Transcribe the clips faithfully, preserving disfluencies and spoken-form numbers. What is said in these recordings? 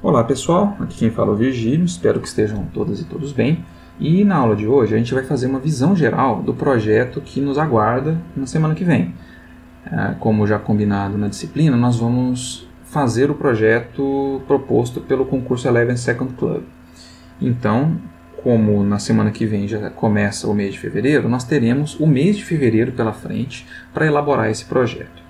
Olá pessoal, aqui quem fala é o Virgílio, espero que estejam todas e todos bem. E na aula de hoje a gente vai fazer uma visão geral do projeto que nos aguarda na semana que vem. Como já combinado na disciplina, nós vamos fazer o projeto proposto pelo concurso Eleven Second Club. Então, como na semana que vem já começa o mês de fevereiro, nós teremos o mês de fevereiro pela frente para elaborar esse projeto.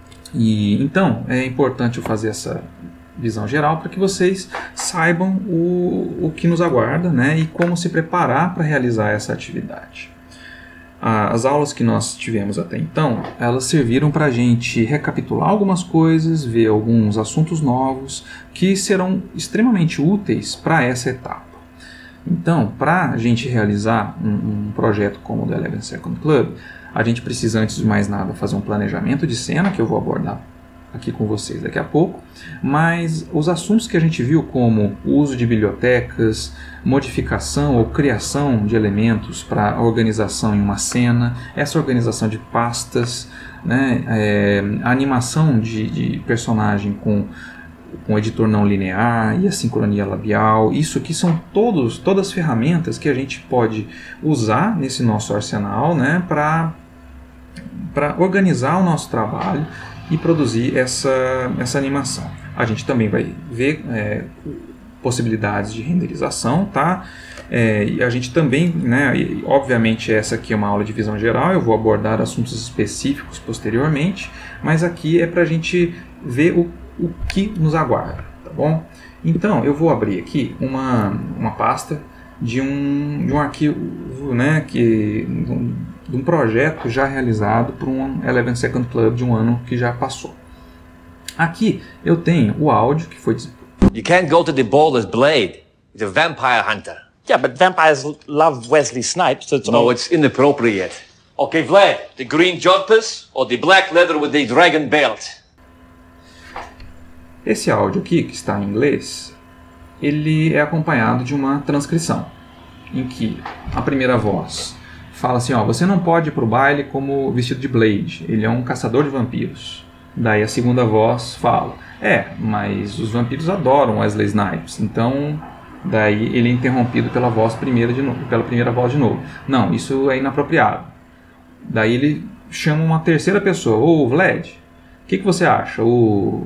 E então é importante eu fazer essa visão geral para que vocês saibam o, o que nos aguarda, né, e como se preparar para realizar essa atividade. As aulas que nós tivemos até então, elas serviram para a gente recapitular algumas coisas, ver alguns assuntos novos que serão extremamente úteis para essa etapa. Então, para a gente realizar um, um projeto como o do Eleven Second Club, a gente precisa, antes de mais nada, fazer um planejamento de cena, que eu vou abordar aqui com vocês daqui a pouco, mas os assuntos que a gente viu, como o uso de bibliotecas, modificação ou criação de elementos para a organização em uma cena, essa organização de pastas, né, é, a animação de, de personagem com, com editor não linear e a sincronia labial, isso aqui são todos, todas as ferramentas que a gente pode usar nesse nosso arsenal, né, para para organizar o nosso trabalho e produzir essa, essa animação. A gente também vai ver é, possibilidades de renderização, tá? É, e a gente também, né, e, obviamente essa aqui é uma aula de visão geral, eu vou abordar assuntos específicos posteriormente, mas aqui é para a gente ver o, o que nos aguarda, tá bom? Então, eu vou abrir aqui uma, uma pasta de um, de um arquivo, né, que, de um projeto já realizado por um Eleven Second Club de um ano que já passou. Aqui eu tenho o áudio que foi... You can't go to the ball as Blade. He's a vampire hunter. Yeah, but vampires love Wesley Snipes, so it's No, all... it's inappropriate. Okay, Vlad, the green jumpers or the black leather with the dragon belt? Esse áudio aqui, que está em inglês, ele é acompanhado de uma transcrição, em que a primeira voz fala assim, ó, você não pode ir para o baile como vestido de Blade, ele é um caçador de vampiros. Daí a segunda voz fala, é, mas os vampiros adoram Wesley Snipes, então daí ele é interrompido pela voz primeira de novo, pela primeira voz de novo. Não, isso é inapropriado. Daí ele chama uma terceira pessoa, ô Vlad, o que, que você acha? O...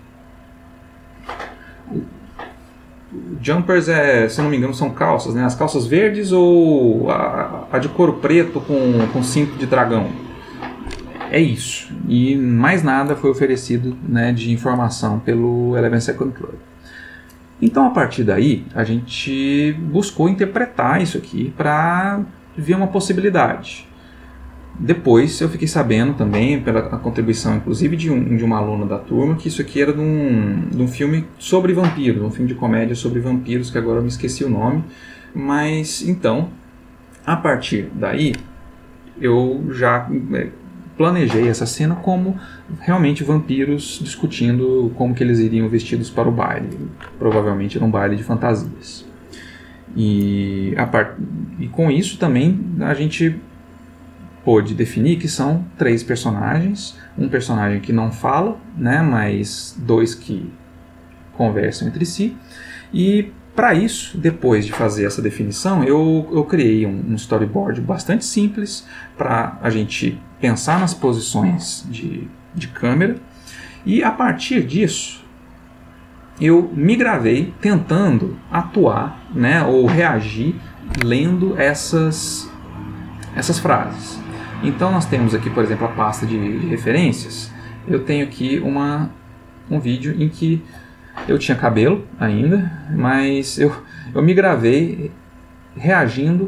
Jumpers, é, se não me engano, são calças, né? As calças verdes ou a, a de couro preto com, com cinto de dragão. É isso. E mais nada foi oferecido, né, de informação pelo Eleven Second Club. Então, a partir daí, a gente buscou interpretar isso aqui para ver uma possibilidade. Depois eu fiquei sabendo também, pela contribuição inclusive de, um, de uma aluna da turma, que isso aqui era de um, de um filme sobre vampiros, um filme de comédia sobre vampiros, que agora eu me esqueci o nome. Mas então, a partir daí, eu já planejei essa cena como realmente vampiros discutindo como que eles iriam vestidos para o baile. Provavelmente era um baile de fantasias. E, a part... e com isso também a gente pôde definir que são três personagens, um personagem que não fala, né, mas dois que conversam entre si. E para isso, depois de fazer essa definição, eu, eu criei um, um storyboard bastante simples para a gente pensar nas posições de, de câmera. E a partir disso, eu me gravei tentando atuar, né, ou reagir lendo essas, essas frases. Então nós temos aqui, por exemplo, a pasta de, de referências. Eu tenho aqui uma, um vídeo em que eu tinha cabelo ainda, mas eu, eu me gravei reagindo,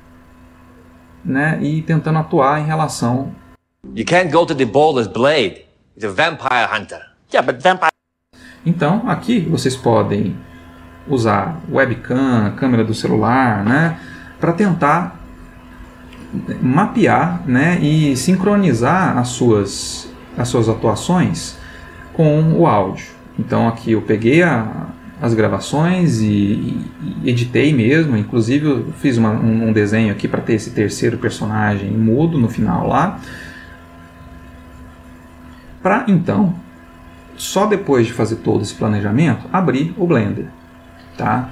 né, e tentando atuar em relação... You can't go to the ball as Blade. He's a vampire hunter. Yeah, but vampires... Então, aqui vocês podem usar webcam, câmera do celular, né, para tentar mapear, né, e sincronizar as suas, as suas atuações com o áudio. Então aqui eu peguei a, as gravações e, e, e editei mesmo, inclusive eu fiz uma, um, um desenho aqui para ter esse terceiro personagem mudo no final lá, para então só depois de fazer todo esse planejamento, abri o Blender. Tá?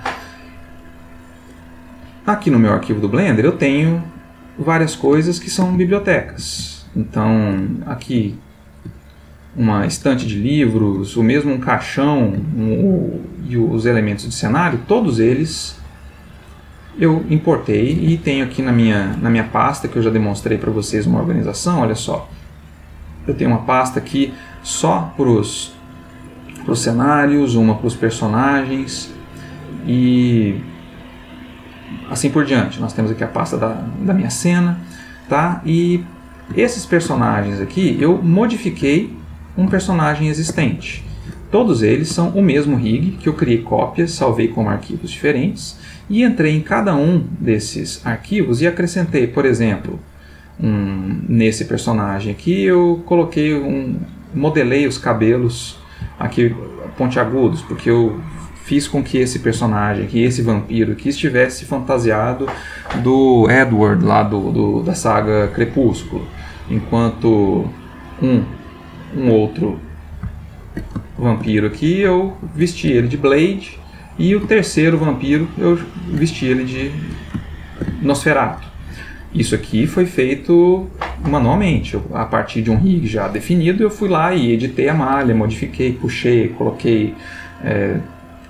Aqui no meu arquivo do Blender eu tenho várias coisas que são bibliotecas. Então, aqui uma estante de livros, ou mesmo um caixão um, e os elementos de cenário, todos eles eu importei e tenho aqui na minha, na minha pasta, que eu já demonstrei para vocês uma organização. Olha só, eu tenho uma pasta aqui só para os cenários, uma para os personagens e assim por diante. Nós temos aqui a pasta da, da minha cena, tá? E esses personagens aqui, eu modifiquei um personagem existente. Todos eles são o mesmo rig, que eu criei cópias, salvei como arquivos diferentes, e entrei em cada um desses arquivos e acrescentei, por exemplo, um, nesse personagem aqui, eu coloquei um, modelei os cabelos aqui pontiagudos, porque eu fiz com que esse personagem aqui, esse vampiro aqui, estivesse fantasiado do Edward lá do, do, da saga Crepúsculo, enquanto um, um outro vampiro aqui eu vesti ele de Blade e o terceiro vampiro eu vesti ele de Nosferatu. Isso aqui foi feito manualmente, eu, a partir de um rig já definido, eu fui lá e editei a malha, modifiquei, puxei, coloquei é,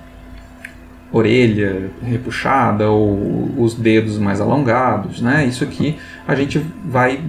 orelha repuxada ou os dedos mais alongados, né? Isso aqui a gente vai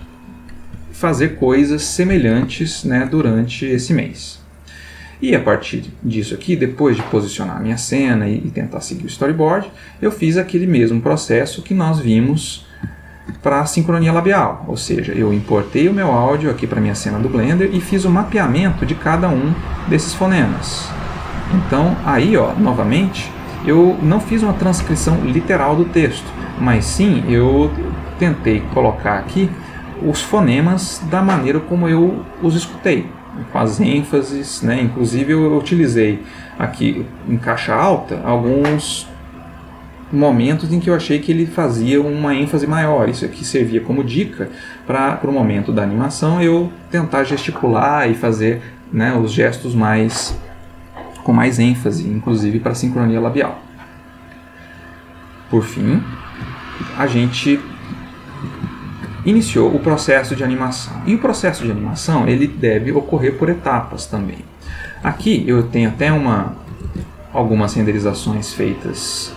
fazer coisas semelhantes, né, durante esse mês. E a partir disso aqui, depois de posicionar a minha cena e, e tentar seguir o storyboard, eu fiz aquele mesmo processo que nós vimos para a sincronia labial, ou seja, eu importei o meu áudio aqui para minha cena do Blender e fiz o mapeamento de cada um desses fonemas. Então, aí, ó, novamente, eu não fiz uma transcrição literal do texto, mas sim eu tentei colocar aqui os fonemas da maneira como eu os escutei, com as ênfases, né? Inclusive eu utilizei aqui em caixa alta alguns momentos em que eu achei que ele fazia uma ênfase maior. Isso aqui servia como dica para o momento da animação eu tentar gesticular e fazer, né, os gestos mais com mais ênfase, inclusive para a sincronia labial. Por fim, a gente iniciou o processo de animação. E o processo de animação ele deve ocorrer por etapas também. Aqui eu tenho até uma, algumas renderizações feitas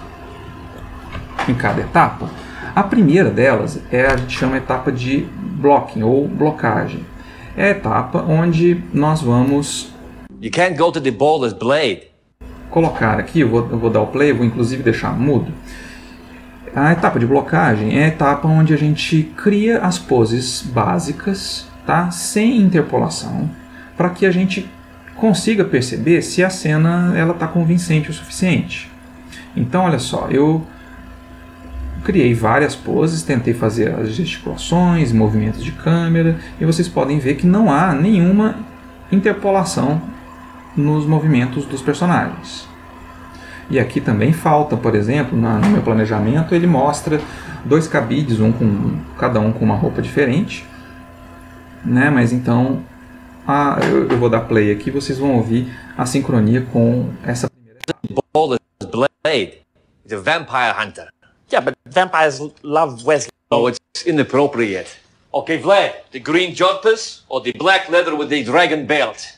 em cada etapa. A primeira delas é a gente chama a etapa de blocking ou blocagem. É a etapa onde nós vamos You can't go to the ball blade. colocar aqui, eu vou, eu vou dar o play, vou inclusive deixar mudo. A etapa de blocagem é a etapa onde a gente cria as poses básicas, tá? Sem interpolação, para que a gente consiga perceber se a cena ela está convincente o suficiente. Então, olha só, eu criei várias poses, tentei fazer as gesticulações, movimentos de câmera, e vocês podem ver que não há nenhuma interpolação nos movimentos dos personagens. E aqui também falta, por exemplo, na, no meu planejamento, ele mostra dois cabides, um com, cada um com uma roupa diferente, né? Mas então, a, eu, eu vou dar play aqui, vocês vão ouvir a sincronia com essa primeira etapa. Ball blade. The vampire hunter. Yeah, but vampires love Wesley. Oh, it's inappropriate. Okay, Vlad, the green jumpers or the black leather with the dragon belt?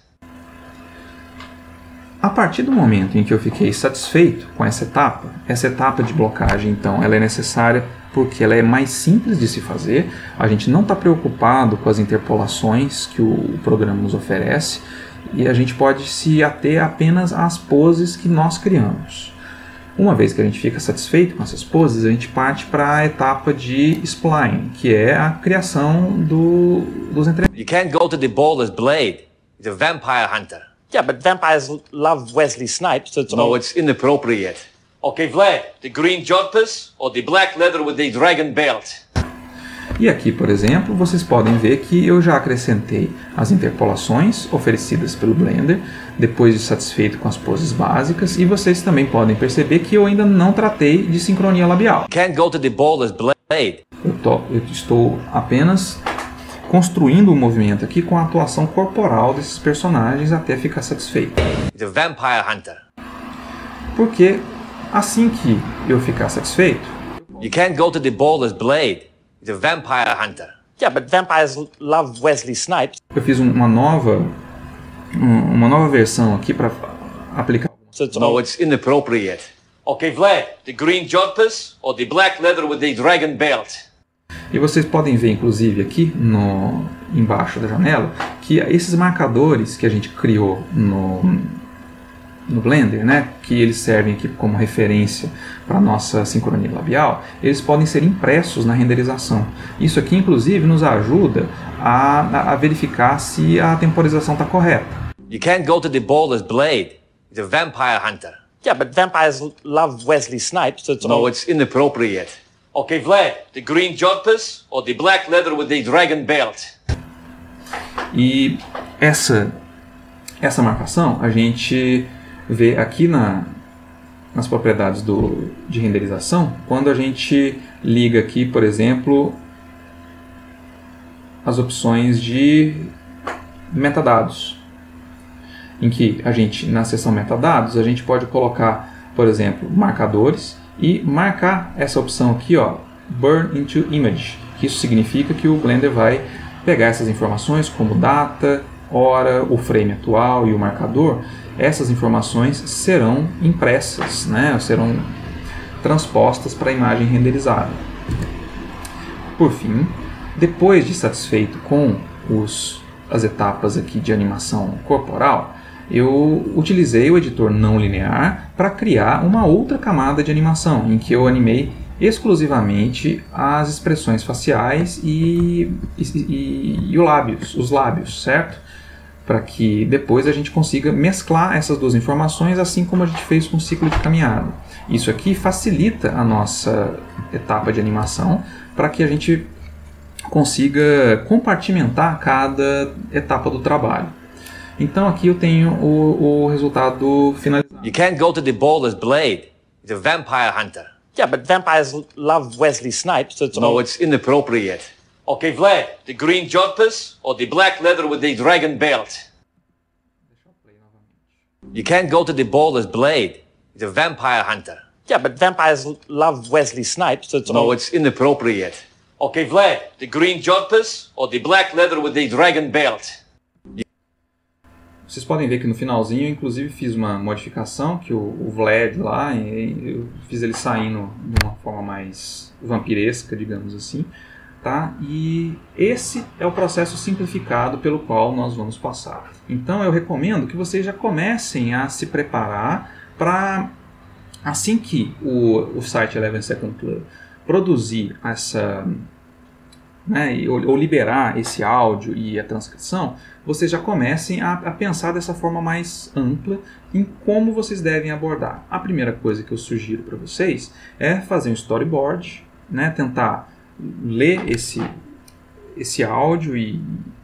A partir do momento em que eu fiquei satisfeito com essa etapa, essa etapa de blocagem, então, ela é necessária porque ela é mais simples de se fazer, a gente não está preocupado com as interpolações que o programa nos oferece e a gente pode se ater apenas às poses que nós criamos. Uma vez que a gente fica satisfeito com essas poses, a gente parte para a etapa de spline, que é a criação do, dos entretenimento. You can't go to the ball blade. The vampire hunter. Yeah, but vampires love Wesley Snipes. So it's No, all... it's inappropriate. Okay, Vlad, the green jumpers or the black leather with the dragon belt? E aqui, por exemplo, vocês podem ver que eu já acrescentei as interpolações oferecidas pelo Blender, depois de satisfeito com as poses básicas, e vocês também podem perceber que eu ainda não tratei de sincronia labial. Can't go to the ball blade. Eu, tô, eu estou apenas construindo o movimento aqui com a atuação corporal desses personagens até ficar satisfeito. The Vampire Hunter. Porque assim que eu ficar satisfeito, You can't go to the ball as Blade. The Vampire Hunter. Yeah, but vampires love Wesley Snipes. eu fiz um- uma nova um- uma nova versão aqui para aplicar. So it's No, all, it's inappropriate. Okay, Vlad, the green jumpers or the black leather with the dragon belt? E vocês podem ver, inclusive, aqui no, embaixo da janela, que esses marcadores que a gente criou no, no Blender, né, que eles servem aqui como referência para a nossa sincronia labial, eles podem ser impressos na renderização. Isso aqui, inclusive, nos ajuda a, a, a verificar se a temporização está correta. You can't go to the ball as Blade. The Vampire Hunter. yeah, but vampires love Wesley Snipes. So it's No, all, it's inappropriate. Okay, Vlad, the green jumpers or the black leather with the dragon belt? E essa, essa marcação a gente vê aqui na, nas propriedades do, de renderização, quando a gente liga aqui, por exemplo, as opções de metadados, em que a gente, na seção metadados, a gente pode colocar, por exemplo, marcadores e marcar essa opção aqui, ó, Burn into Image. Isso significa que o Blender vai pegar essas informações como data, hora, o frame atual e o marcador. Essas informações serão impressas, né? Serão transpostas para a imagem renderizada. Por fim, depois de satisfeito com os, as etapas aqui de animação corporal, eu utilizei o editor não linear para criar uma outra camada de animação, em que eu animei exclusivamente as expressões faciais e, e, e, e os lábios, os lábios, certo? Para que depois a gente consiga mesclar essas duas informações, assim como a gente fez com o ciclo de caminhada. Isso aqui facilita a nossa etapa de animação para que a gente consiga compartimentar cada etapa do trabalho. Então aqui eu tenho o, o resultado finalizado. You can't go to the ball as Blade. The Vampire Hunter. yeah, but vampires love Wesley Snipes. So it's No, all, it's inappropriate. Okay, Vlad, the green jumpers or the black leather with the dragon belt? You can't go to the ball as Blade. The Vampire Hunter. yeah, but vampires love Wesley Snipes. So it's No, all, it's inappropriate. Okay, Vlad, the green jumpers or the black leather with the dragon belt? Vocês podem ver que no finalzinho eu inclusive fiz uma modificação que o, o Vlad lá, eu fiz ele saindo de uma forma mais vampiresca, digamos assim, tá? E esse é o processo simplificado pelo qual nós vamos passar. Então eu recomendo que vocês já comecem a se preparar para, assim que o, o site Eleven Second Club produzir essa, né, ou, ou liberar esse áudio e a transcrição, vocês já comecem a, a pensar dessa forma mais ampla em como vocês devem abordar. A primeira coisa que eu sugiro para vocês é fazer um storyboard, né, tentar ler esse, esse áudio e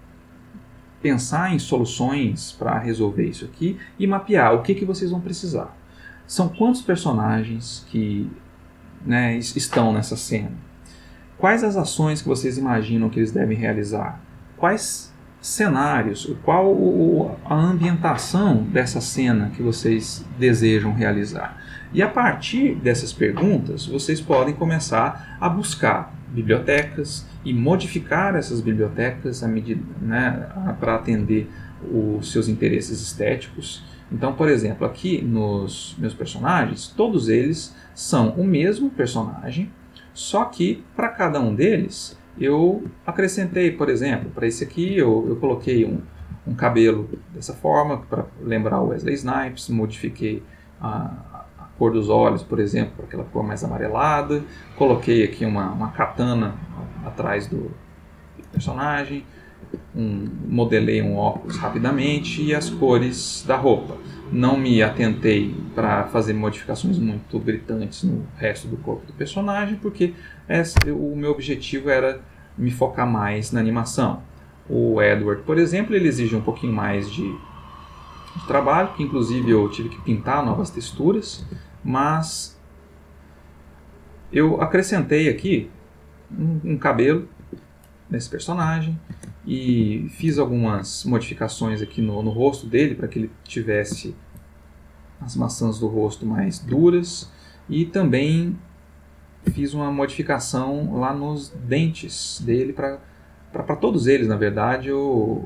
pensar em soluções para resolver isso aqui e mapear o que, que vocês vão precisar. São quantos personagens que, né, estão nessa cena? Quais as ações que vocês imaginam que eles devem realizar? Quais cenários? Qual a ambientação dessa cena que vocês desejam realizar? E a partir dessas perguntas, vocês podem começar a buscar bibliotecas e modificar essas bibliotecas à medida, né, para atender os seus interesses estéticos. Então, por exemplo, aqui nos meus personagens, todos eles são o mesmo personagem, só que para cada um deles eu acrescentei, por exemplo, para esse aqui eu, eu coloquei um, um cabelo dessa forma para lembrar o Wesley Snipes, modifiquei a, a cor dos olhos, por exemplo, para aquela cor mais amarelada, coloquei aqui uma, uma katana atrás do personagem, um, modelei um óculos rapidamente e as cores da roupa. Não me atentei para fazer modificações muito gritantes no resto do corpo do personagem, porque esse, o meu objetivo era me focar mais na animação. O Edward, por exemplo, ele exige um pouquinho mais de, de trabalho, que inclusive eu tive que pintar novas texturas, mas eu acrescentei aqui um, um cabelo nesse personagem e fiz algumas modificações aqui no, no rosto dele para que ele tivesse as maçãs do rosto mais duras e também fiz uma modificação lá nos dentes dele para para todos eles, na verdade, eu,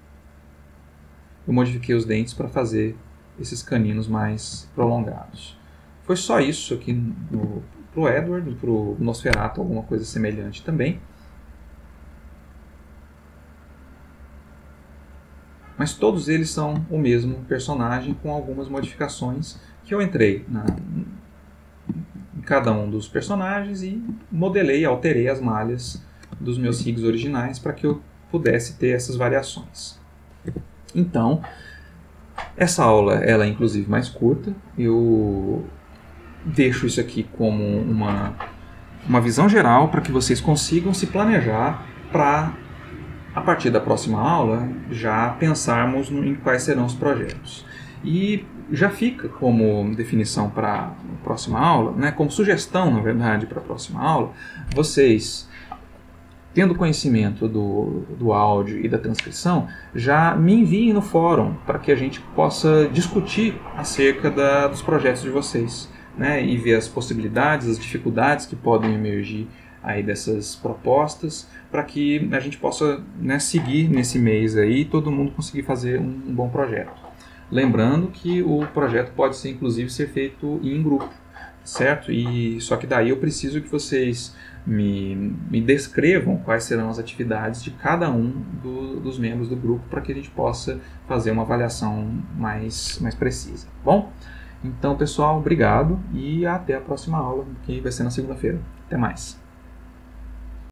eu modifiquei os dentes para fazer esses caninos mais prolongados. Foi só isso aqui no, pro Edward, pro Nosferatu, alguma coisa semelhante também. Mas todos eles são o mesmo personagem com algumas modificações que eu entrei na, em cada um dos personagens e modelei, alterei as malhas dos meus rigs originais para que eu pudesse ter essas variações. Então, essa aula ela é inclusive mais curta. Eu deixo isso aqui como uma, uma visão geral para que vocês consigam se planejar para, a partir da próxima aula, já pensarmos no, em quais serão os projetos. E já fica como definição para a próxima aula, né, como sugestão, na verdade, para a próxima aula, vocês, tendo conhecimento do, do áudio e da transcrição, já me enviem no fórum para que a gente possa discutir acerca da, dos projetos de vocês, né, e ver as possibilidades, as dificuldades que podem emergir aí dessas propostas, para que a gente possa, né, seguir nesse mês aí e todo mundo conseguir fazer um, um bom projeto. Lembrando que o projeto pode ser, inclusive, ser feito em grupo, certo? E só que daí eu preciso que vocês me, me descrevam quais serão as atividades de cada um do, dos membros do grupo para que a gente possa fazer uma avaliação mais, mais precisa. Bom? Então, pessoal, obrigado e até a próxima aula, que vai ser na segunda-feira. Até mais!